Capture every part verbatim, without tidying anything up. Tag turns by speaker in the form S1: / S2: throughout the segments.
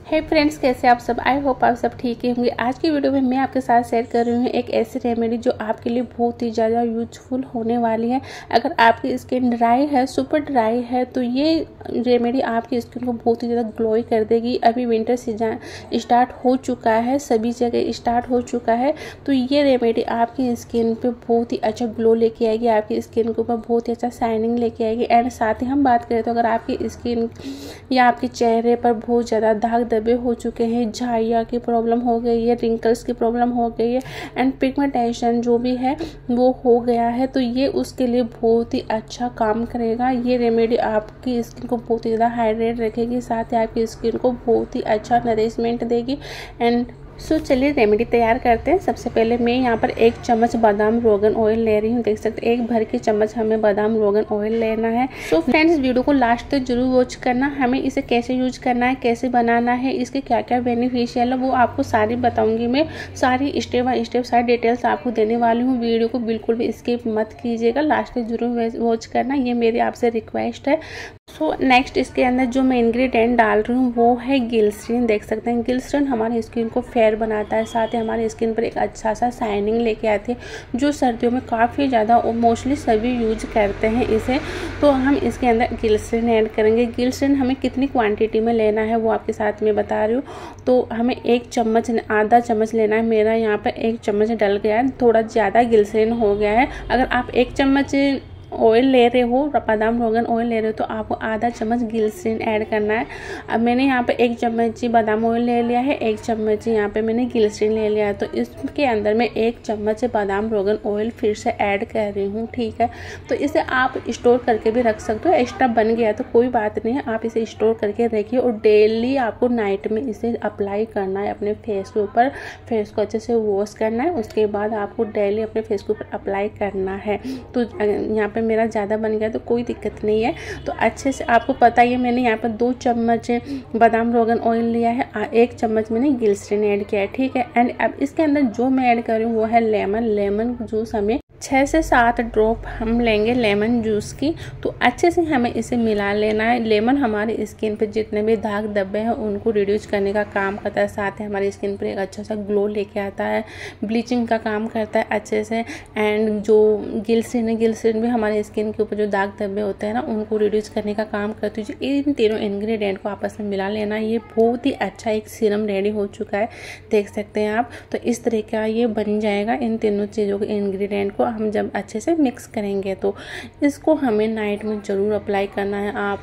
S1: हे friends, कैसे आप सब। आई होप आप सब ठीक ही होंगे। आज की वीडियो में मैं आपके साथ शेयर कर रही हूँ एक ऐसी रेमेडी जो आपके लिए बहुत ही ज़्यादा यूजफुल होने वाली है। अगर आपकी स्किन ड्राई है, सुपर ड्राई है, तो ये रेमेडी आपकी स्किन को बहुत ही ज़्यादा ग्लोई कर देगी। अभी विंटर सीजन स्टार्ट हो चुका है, सभी जगह स्टार्ट हो चुका है, तो ये रेमेडी आपकी स्किन पे बहुत ही अच्छा ग्लो लेके आएगी, आपकी स्किन के ऊपर बहुत ही अच्छा शाइनिंग लेके आएगी। एंड साथ ही हम बात करें तो अगर आपकी स्किन या आपके चेहरे पर बहुत ज़्यादा दाग दबे हो चुके हैं, झाइया की प्रॉब्लम हो गई है, रिंकल्स की प्रॉब्लम हो गई है एंड पिगमेंटेशन जो भी है वो हो गया है, तो ये उसके लिए बहुत ही अच्छा काम करेगा। ये रेमेडी आपकी स्किन को बहुत ही ज़्यादा हाइड्रेट रखेगी, साथ ही आपकी स्किन को बहुत ही अच्छा नरिशमेंट देगी। एंड सो so, चलिए रेमेडी तैयार करते हैं। सबसे पहले मैं यहाँ पर एक चम्मच बादाम रोगन ऑयल ले रही हूँ। देख सकते हैं एक भर की चम्मच हमें बादाम रोगन ऑयल लेना है। तो फ्रेंड्स, वीडियो को लास्ट तक जरूर वॉच करना। हमें इसे कैसे यूज करना है, कैसे बनाना है, इसके क्या क्या बेनिफिशियल है वो आपको सारी बताऊंगी मैं। सारी स्टेप बाय स्टेप सारी डिटेल्स आपको देने वाली हूँ। वीडियो को बिल्कुल भी स्किप मत कीजिएगा, लास्ट तक जरूर वॉच करना, ये मेरी आपसे रिक्वेस्ट है। सो so, नेक्स्ट इसके अंदर जो मैं इंग्रेडिएंट डाल रही हूँ वो है ग्लिसरीन। देख सकते हैं ग्लिसरीन हमारी स्किन को फेयर बनाता है, साथ ही हमारी स्किन पर एक अच्छा सा शाइनिंग लेके आती है, जो सर्दियों में काफ़ी ज़्यादा मोस्टली सभी यूज करते हैं इसे। तो हम इसके अंदर ग्लिसरीन ऐड करेंगे। ग्लिसरीन हमें कितनी क्वांटिटी में लेना है वो आपके साथ में बता रही हूँ। तो हमें एक चम्मच आधा चम्मच लेना है। मेरा यहाँ पर एक चम्मच डल गया है, थोड़ा ज़्यादा ग्लिसरीन हो गया है। अगर आप एक चम्मच ऑयल ले रहे हो, बादाम रोगन ऑयल ले रहे हो, तो आपको आधा चम्मच ग्लिसरीन ऐड करना है। अब मैंने यहाँ पे एक चम्मच बादाम ऑयल ले लिया है, एक चम्मच यहाँ पे मैंने ग्लिसरीन ले लिया है। तो इसके अंदर मैं एक चम्मच बादाम रोगन ऑयल फिर से ऐड कर रही हूँ, ठीक है। तो इसे आप स्टोर करके भी रख सकते हो। एक्स्ट्रा बन गया तो कोई बात नहीं है, आप इसे स्टोर करके रखिए और डेली आपको नाइट में इसे अप्लाई करना है अपने फेस के ऊपर। फेस को अच्छे से वॉश करना है, उसके बाद आपको डेली अपने फेस के ऊपर अप्लाई करना है। तो यहाँ पे मेरा ज़्यादा बन गया तो कोई दिक्कत नहीं है। तो अच्छे से आपको पता ही है, मैंने यहाँ पर दो चम्मच बादाम रोगन ऑयल लिया है, एक चम्मच मैंने ग्लिसरीन ऐड किया है, ठीक है। एंड अब इसके अंदर जो मैं ऐड कर रही हूँ वो है लेमन। लेमन जूस हमें छः से सात ड्रॉप हम लेंगे लेमन जूस की। तो अच्छे से हमें इसे मिला लेना है। लेमन हमारी स्किन पे जितने भी दाग धब्बे हैं उनको रिड्यूस करने का काम करता है, साथ ही हमारी स्किन पर एक अच्छा सा ग्लो लेके आता है, ब्लीचिंग का काम करता है अच्छे से। एंड जो ग्लिसरीन है, ग्लिसरीन भी हमारी स्किन के ऊपर जो दाग धब्बे होते हैं ना उनको रिड्यूस करने का काम करती है। इन तीनों इंग्रेडिएंट को आपस में मिला लेना। ये बहुत ही अच्छा एक सीरम रेडी हो चुका है, देख सकते हैं आप। तो इस तरह का ये बन जाएगा। इन तीनों चीज़ों के इंग्रेडिएंट को हम जब अच्छे से मिक्स करेंगे तो इसको हमें नाइट में ज़रूर अप्लाई करना है। आप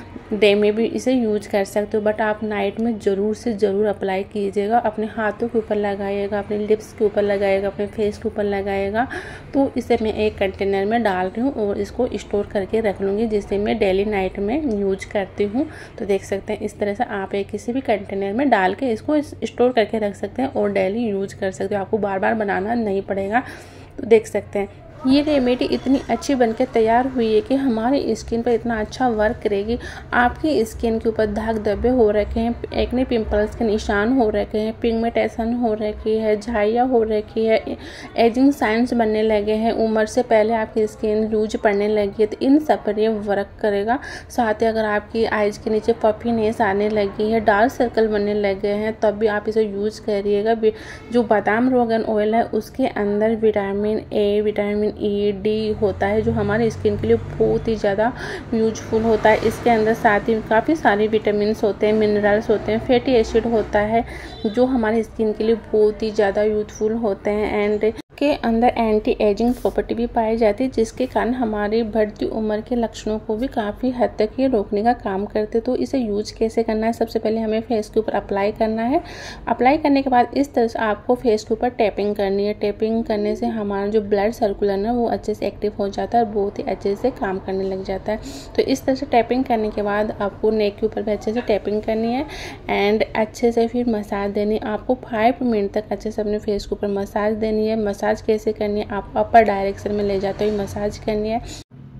S1: डे में भी इसे यूज कर सकते हो, बट आप नाइट में ज़रूर से ज़रूर अप्लाई कीजिएगा। अपने हाथों के ऊपर लगाइएगा, अपने लिप्स के ऊपर लगाइएगा, अपने फेस के ऊपर लगाइएगा। तो इसे मैं एक कंटेनर में डाल रही हूँ और इसको स्टोर करके रख लूँगी, जिससे मैं डेली नाइट में यूज करती हूँ। तो देख सकते हैं इस तरह से आप एक किसी भी कंटेनर में डाल के इसको स्टोर करके रख सकते हैं और डेली यूज कर सकते हो। आपको बार बार बनाना नहीं पड़ेगा। तो देख सकते हैं ये रेमेडी इतनी अच्छी बनकर तैयार हुई है कि हमारी स्किन पर इतना अच्छा वर्क करेगी। आपकी स्किन के ऊपर दाग धब्बे हो रखे हैं, एक्ने पिंपल्स के निशान हो रखे हैं, पिगमेंटेशन हो रखी है, झाइया हो रखी है, एजिंग साइंस बनने लगे हैं, उम्र से पहले आपकी स्किन लूज पड़ने लगी है, तो इन सब पर ये वर्क करेगा। साथ ही अगर आपकी आइज के नीचे पफीनेस आने लगी है, डार्क सर्कल बनने लगे हैं, तब भी आप इसे यूज करिएगा। जो बादाम रोगन ऑयल है उसके अंदर vitamin A, vitamin E, D होता है, जो हमारी स्किन के लिए बहुत ही ज़्यादा यूजफुल होता है। इसके अंदर साथ ही काफ़ी सारे विटामिन होते हैं, मिनरल्स होते हैं, फैटी एसिड होता है, जो हमारी स्किन के लिए बहुत ही ज़्यादा यूजफुल होते हैं। एंड के अंदर एंटी एजिंग प्रॉपर्टी भी पाई जाती है, जिसके कारण हमारी बढ़ती उम्र के लक्षणों को भी काफ़ी हद तक ये रोकने का काम करते। तो इसे यूज कैसे करना है, सबसे पहले हमें फेस के ऊपर अप्लाई करना है। अप्लाई करने के बाद इस तरह से आपको फेस के ऊपर टैपिंग करनी है। टैपिंग करने से हमारा जो ब्लड सर्कुलर है वो अच्छे से एक्टिव हो जाता है और बहुत ही अच्छे से काम करने लग जाता है। तो इस तरह से टैपिंग करने के बाद आपको नेक के ऊपर भी अच्छे से टैपिंग करनी है एंड अच्छे से फिर मसाज देनी है। आपको फाइव मिनट तक अच्छे से अपने फेस के ऊपर मसाज देनी है। मसाज कैसे करनी है, आप अपर डायरेक्शन में ले जाते हुए मसाज करनी है।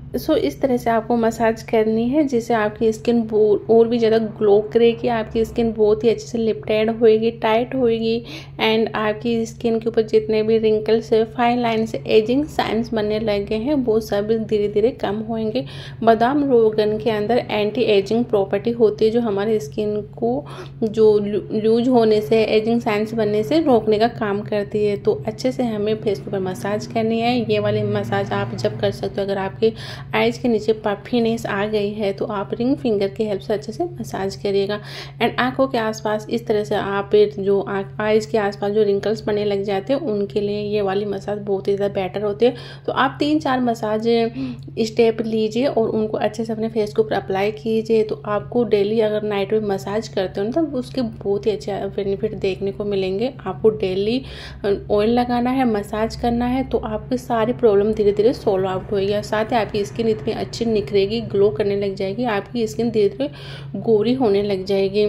S1: सो so, इस तरह से आपको मसाज करनी है जिससे आपकी स्किन और भी ज़्यादा ग्लो करेगी, आपकी स्किन बहुत ही अच्छे से लिप्टेड होएगी, टाइट होएगी एंड आपकी स्किन के ऊपर जितने भी रिंकल्स है, फाइन लाइन्स, एजिंग साइंस बनने लगे हैं वो सब धीरे धीरे कम होंगे। बादाम रोगन के अंदर एंटी एजिंग प्रॉपर्टी होती है जो हमारी स्किन को जो लूज होने से, एजिंग साइंस बनने से रोकने का काम करती है। तो अच्छे से हमें फेस के ऊपर मसाज करनी है। ये वाली मसाज आप जब कर सकते हो, अगर आपके आइज के नीचे पफीनेस आ गई है तो आप रिंग फिंगर की हेल्प से अच्छे से मसाज करिएगा। एंड आंखों के आसपास इस तरह से आप जो आइज के आसपास जो रिंकल्स बनने लग जाते हैं उनके लिए ये वाली मसाज बहुत ही ज़्यादा बेटर होती है। तो आप तीन चार मसाज स्टेप लीजिए और उनको अच्छे से अपने फेस के ऊपर अप्लाई कीजिए। तो आपको डेली अगर नाइट में मसाज करते हो ना तो उसके बहुत ही अच्छे बेनिफिट देखने को मिलेंगे। आपको डेली ऑयल लगाना है, मसाज करना है तो आपकी सारी प्रॉब्लम धीरे धीरे सॉल्व आउट होगी। साथ ही आपकी स्किन इतनी अच्छी निखरेगी, ग्लो करने लग जाएगी, आपकी स्किन धीरे धीरे गोरी होने लग जाएगी।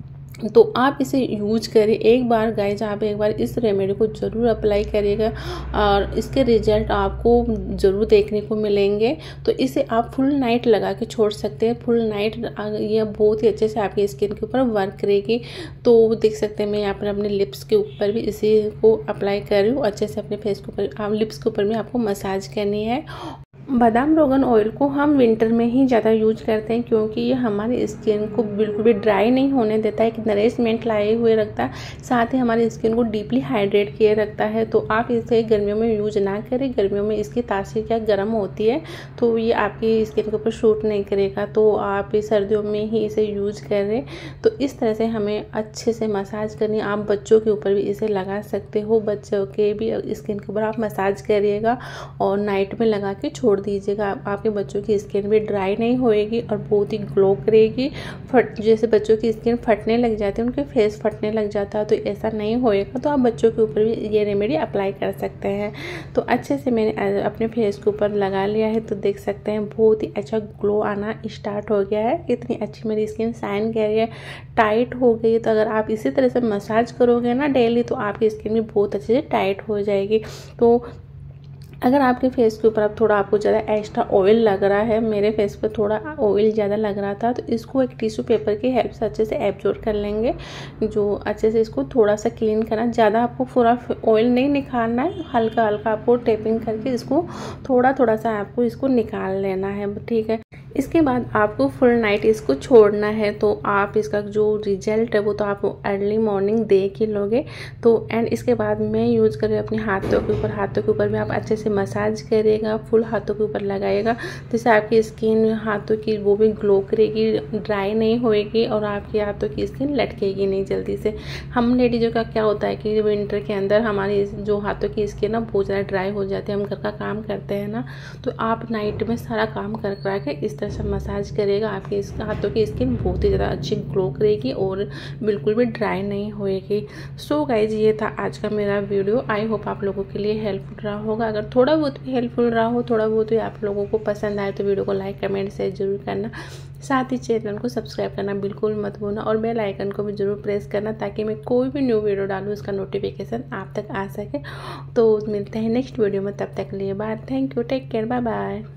S1: तो आप इसे यूज करें एक बार गाइज, आप एक बार इस रेमेडी को ज़रूर अप्लाई करिएगा और इसके रिजल्ट आपको ज़रूर देखने को मिलेंगे। तो इसे आप फुल नाइट लगा के छोड़ सकते हैं। फुल नाइट ये बहुत ही अच्छे से आपकी स्किन के ऊपर वर्क करेगी। तो देख सकते हैं मैं यहाँ पर अपने लिप्स के ऊपर भी इसी को अप्लाई कर रही हूँ। अच्छे से अपने फेस के ऊपर, आप लिप्स के ऊपर भी आपको मसाज करनी है। बादाम रोगन ऑयल को हम विंटर में ही ज़्यादा यूज करते हैं क्योंकि ये हमारी स्किन को बिल्कुल भी ड्राई नहीं होने देता है, एक नरिशमेंट लाए हुए रखता है, साथ ही हमारी स्किन को डीपली हाइड्रेट किए रखता है। तो आप इसे गर्मियों में यूज ना करें, गर्मियों में इसकी तासीर क्या गर्म होती है तो ये आपकी स्किन के ऊपर शूट नहीं करेगा। तो आप सर्दियों में ही इसे यूज करें। तो इस तरह से हमें अच्छे से मसाज करनी। आप बच्चों के ऊपर भी इसे लगा सकते हो, बच्चों के भी स्किन के ऊपर आप मसाज करिएगा और नाइट में लगा के छोड़ दीजिएगा। आपके बच्चों की स्किन भी ड्राई नहीं होएगी और बहुत ही ग्लो करेगी। फट जैसे बच्चों की स्किन फटने लग जाती है, उनके फेस फटने लग जाता है, तो ऐसा नहीं होएगा। तो आप बच्चों के ऊपर भी ये रेमेडी अप्लाई कर सकते हैं। तो अच्छे से मैंने अपने फेस के ऊपर लगा लिया है। तो देख सकते हैं बहुत ही अच्छा ग्लो आना स्टार्ट हो गया है। इतनी अच्छी मेरी स्किन शाइन कर रही है, टाइट हो गई है। तो अगर आप इसी तरह से मसाज करोगे ना डेली तो आपकी स्किन भी बहुत अच्छे से टाइट हो जाएगी। तो अगर आपके फेस के ऊपर अब थोड़ा आपको ज़्यादा एक्स्ट्रा ऑयल लग रहा है, मेरे फेस पे थोड़ा ऑयल ज़्यादा लग रहा था, तो इसको एक टिश्यू पेपर की हेल्प से अच्छे से एब्जॉर्ब कर लेंगे। जो अच्छे से इसको थोड़ा सा क्लीन करना, ज़्यादा आपको पूरा ऑयल नहीं निकालना है, हल्का हल्का आपको टेपिंग करके इसको थोड़ा थोड़ा सा आपको इसको निकाल लेना है, ठीक है। इसके बाद आपको फुल नाइट इसको छोड़ना है। तो आप इसका जो रिजल्ट है वो तो आप अर्ली मॉर्निंग देख ही लोगे। तो एंड इसके बाद मैं यूज़ कर रही हूँ अपने हाथों के ऊपर। हाथों के ऊपर भी आप अच्छे से मसाज करिएगा, फुल हाथों के ऊपर लगाइएगा, जिससे आपकी स्किन हाथों की वो भी ग्लो करेगी, ड्राई नहीं होएगी और आपके हाथों की स्किन लटकेगी नहीं जल्दी से। हम लेडीज़ों का क्या होता है कि विंटर के अंदर हमारी जो हाथों की स्किन ना बहुत ज़्यादा ड्राई हो जाती है, हम घर का काम करते हैं ना, तो आप नाइट में सारा काम कर करा के इस तरह से मसाज करेगा, आपके इस हाथों की स्किन बहुत ही ज़्यादा अच्छी ग्लो करेगी और बिल्कुल भी ड्राई नहीं होएगी। सो गाइज ये था आज का मेरा वीडियो। आई होप आप लोगों के लिए हेल्पफुल रहा होगा। अगर थोड़ा बहुत भी हेल्पफुल रहा हो, थोड़ा बहुत भी आप लोगों को पसंद आए तो वीडियो को लाइक कमेंट शेयर जरूर करना। साथ ही चैनल को सब्सक्राइब करना बिल्कुल मत भूलना और बेल आइकन को भी जरूर प्रेस करना ताकि मैं कोई भी न्यू वीडियो डालूँ उसका नोटिफिकेशन आप तक आ सके। तो मिलते हैं नेक्स्ट वीडियो में, तब तक के लिए bye. Thank you, take care, bye bye.